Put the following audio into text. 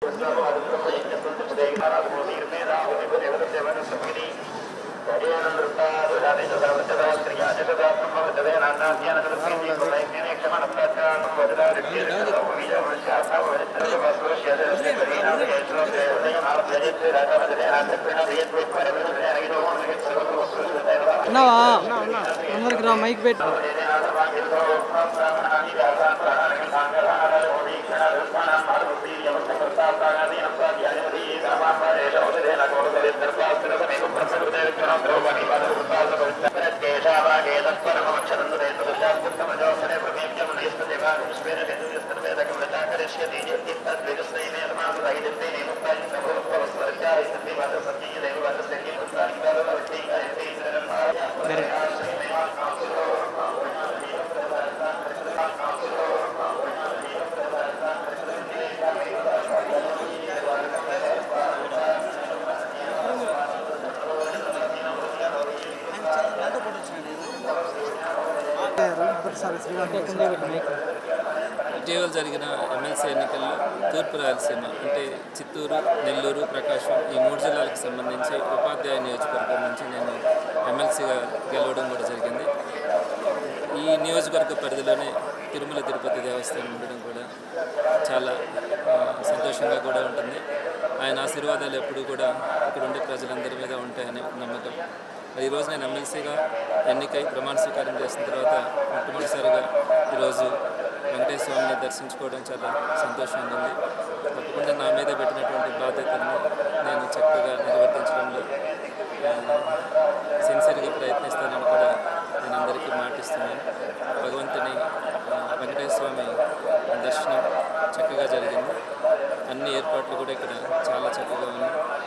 అందరికి రా మైక్ పెట్టు ఇటీవల జరిగిన ఎమ్మెల్సీ ఎన్నికల్లో తూర్పు రాయలసీమ అంటే చిత్తూరు, నెల్లూరు, ప్రకాశం ఈ 3 జిల్లాలకు సంబంధించి ఉపాధ్యాయ నియోజకవర్గం నుంచి నేను ఎమ్మెల్సీగా గెలవడం కూడా జరిగింది. ఈ నియోజకవర్గ పరిధిలోనే తిరుమల తిరుపతి దేవస్థానం ఉండడం కూడా చాలా సంతోషంగా కూడా ఉంటుంది. ఆయన ఆశీర్వాదాలు ఎప్పుడు కూడా ఇక్కడ ఉండే ప్రజలందరి మీద ఉంటాయని నమ్మకం. ఈరోజు నేను ఎమ్మెల్సీగా ఎన్నికై ప్రమాణ స్వీకారం చేసిన తర్వాత మొట్టమొదటిసారిగా ఈరోజు వెంకటేశ్వర స్వామిని దర్శించుకోవడం చాలా సంతోషంగా ఉంది. తప్పకుండా నా మీద పెట్టినటువంటి బాధ్యతలను నేను చక్కగా నిర్వర్తించడంలో సిన్సియర్గా ప్రయత్నిస్తానని కూడా నేను అందరికీ మాటిస్తున్నాను. భగవంతుని వెంకటేశ్వర స్వామి దర్శనం చక్కగా జరిగింది. అన్ని ఏర్పాట్లు కూడా ఇక్కడ చాలా చక్కగా ఉన్నాయి.